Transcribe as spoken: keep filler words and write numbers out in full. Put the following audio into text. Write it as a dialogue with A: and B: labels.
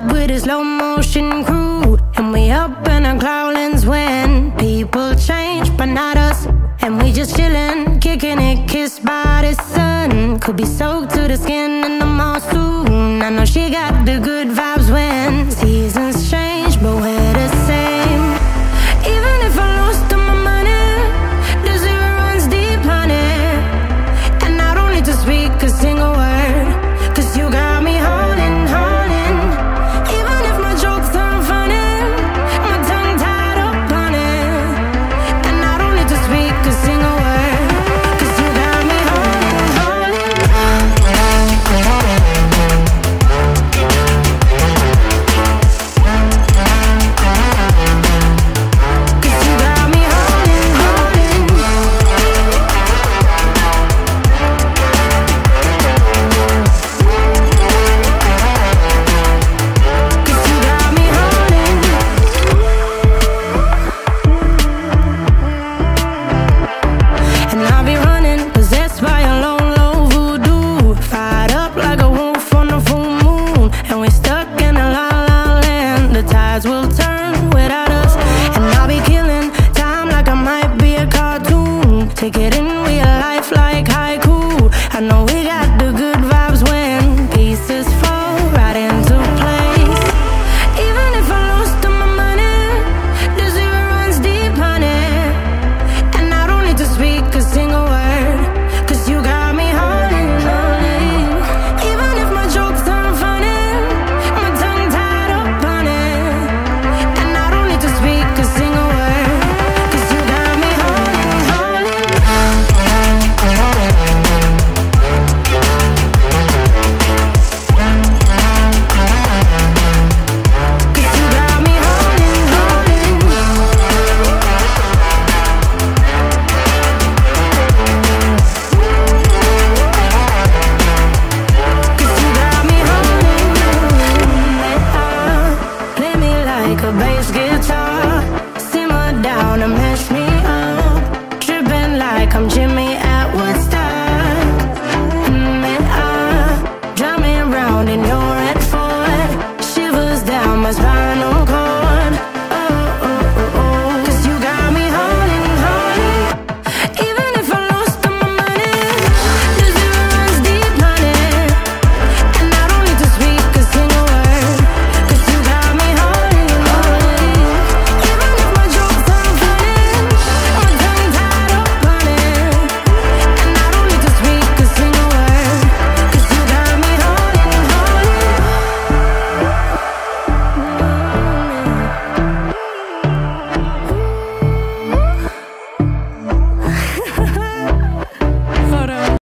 A: with a slow motion crew, and we up in our clouds when people change, but not us. And we just chillin', kicking it, kissed by the sun. Could be soaked to the skin in the mall soon. I know she got the good vibes when seasons change, but we're the same. Even if I lost all my money, the zero runs deep, honey. And I don't need to speak a single word, cause you got me holding, holding. Even if my jokes aren't funny, my tongue tied up on it. And I don't need to speak a single word, cause you got me holding, holding. Cause you got me holding, holding. Cause you got me holding. And I'll be running, possessed by a low, low voodoo. Fired up like a wolf on a full moon. And we're stuck in a la la land. The tides will turn without us. And I'll be killing time like I might be a cartoon. Take it